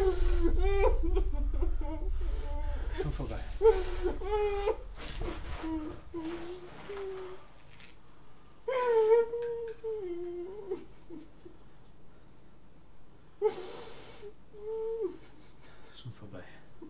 Schon vorbei. Schon vorbei.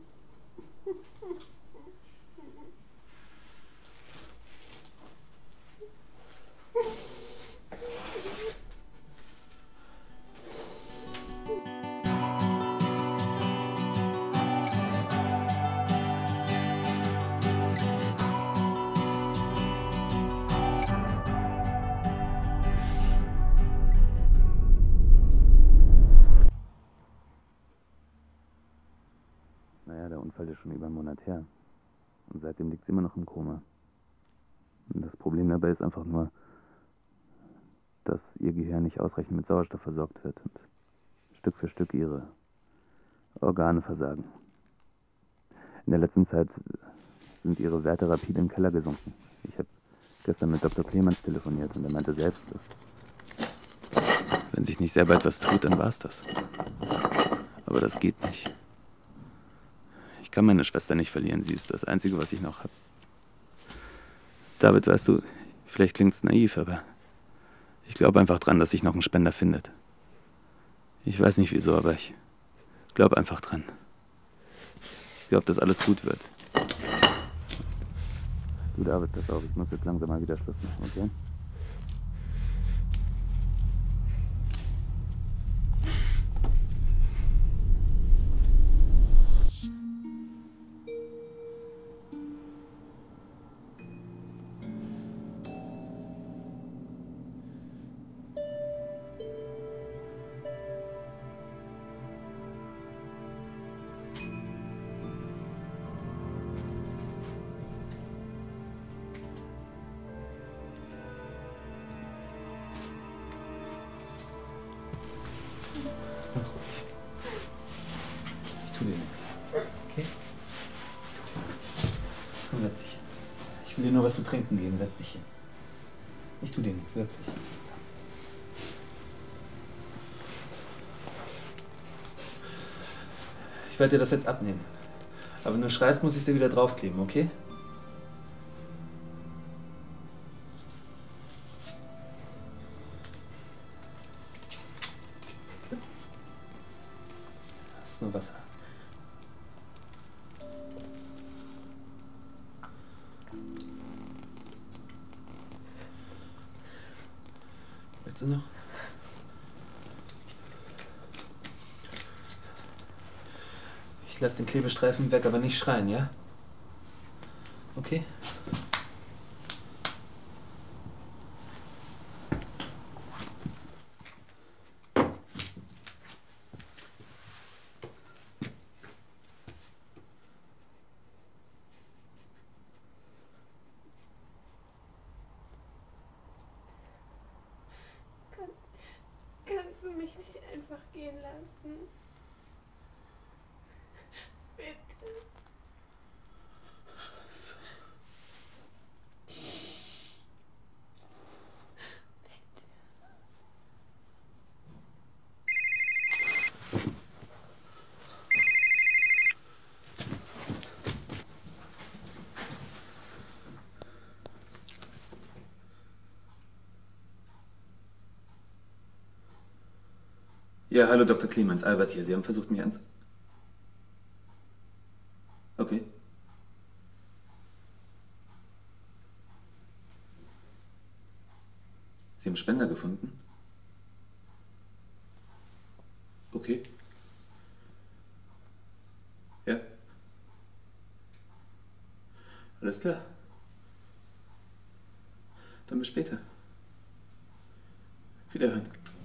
Naja, der Unfall ist schon über einen Monat her. Und seitdem liegt sie immer noch im Koma. Und das Problem dabei ist einfach nur, dass ihr Gehirn nicht ausreichend mit Sauerstoff versorgt wird und Stück für Stück ihre Organe versagen. In der letzten Zeit sind ihre Werte rapide im Keller gesunken. Ich habe gestern mit Dr. Clemens telefoniert und er meinte selbst, dass wenn sich nicht selber etwas tut, dann war's das. Aber das geht nicht. Ich kann meine Schwester nicht verlieren, sie ist das Einzige, was ich noch habe. David, weißt du, vielleicht klingt's naiv, aber ich glaube einfach dran, dass sich noch ein Spender findet. Ich weiß nicht wieso, aber ich glaube einfach dran. Ich glaube, dass alles gut wird. Du, David, pass auf, ich muss jetzt langsam mal wieder Schluss machen, okay? Ganz ruhig. Ich tue dir nichts. Okay? Ich tue dir nichts. Komm, setz dich hin. Ich will dir nur was zu trinken geben. Setz dich hin. Ich tue dir nichts, wirklich. Ich werde dir das jetzt abnehmen. Aber wenn du schreist, muss ich es dir wieder draufkleben, okay? Das ist nur Wasser. Willst du noch? Ich lasse den Klebestreifen weg, aber nicht schreien, ja? Okay? Kannst du mich nicht einfach gehen lassen? Bitte. Ja, hallo Dr. Clemens, Albert hier. Sie haben versucht, mich Okay. Sie haben Spender gefunden? Okay. Ja. Alles klar. Dann bis später. Wiederhören.